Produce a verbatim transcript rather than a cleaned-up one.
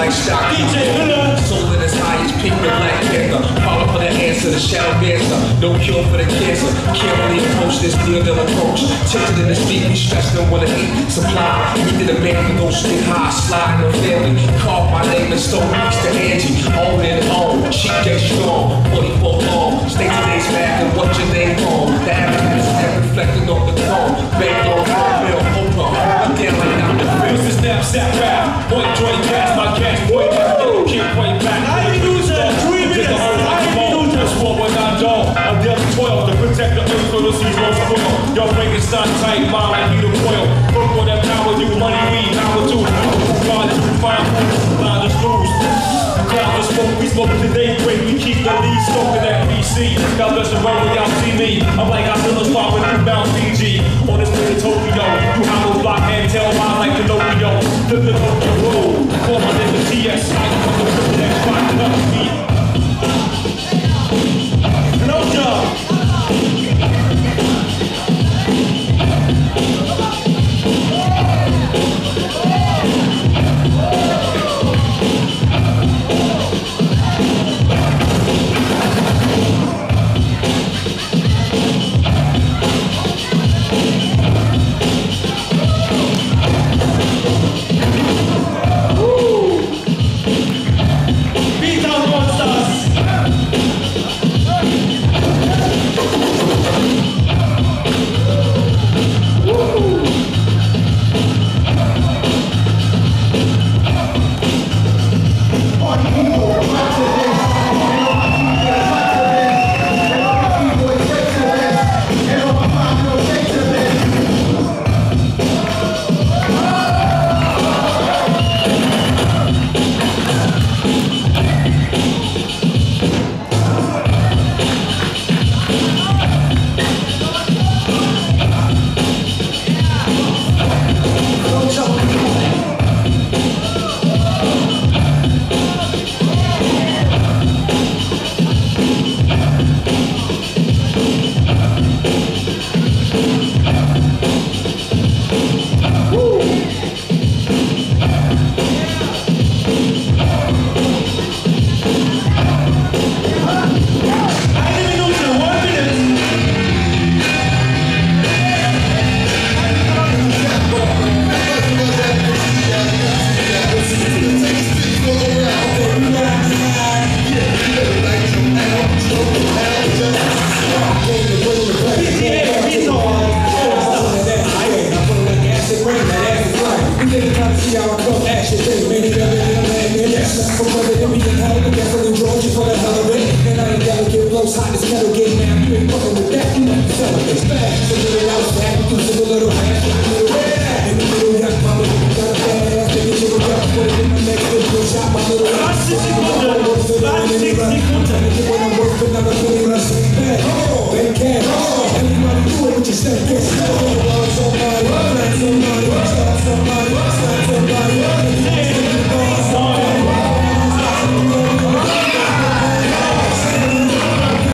like stock. Soul at its highest peak, the Black Panther. Follow for the answer, the shadow dancer. No cure for the cancer. Can't really approach this deal, they'll approach. Tempted in the speak, we stress them with a heat supply. We did a man for those skin high, sliding on family. Carved my name and stone weeks to Angie. All in home, she gets strong. forty-four long, stay today's back and what's your name on? The average is reflecting off the throne. Bank on real, Oprah, I'm down like I'm the real. This is Snapchat rap, point joint cash, my cash, point back, keep point back. I ain't lose that, three minutes, I ain't lose that. Just what when I don't, I'm just twelve to protect the earth for the season's spoil. Y'all Frankenstein tight, mind like you the coil. Look for that power, you money, weed, power too. God is fine, line is loose. Cloud the smoke, we smoke today, break, we keep the lead smoking that P C. God bless the road when y'all see me. I'm like I still a spot with you bound Fiji. On this way to Tokyo, you hollow block and tail line like Pinocchio. Flip the Tokyo road, call my name the T S. I can put the next spot to the beat. Flowjob. Everybody do it with your step.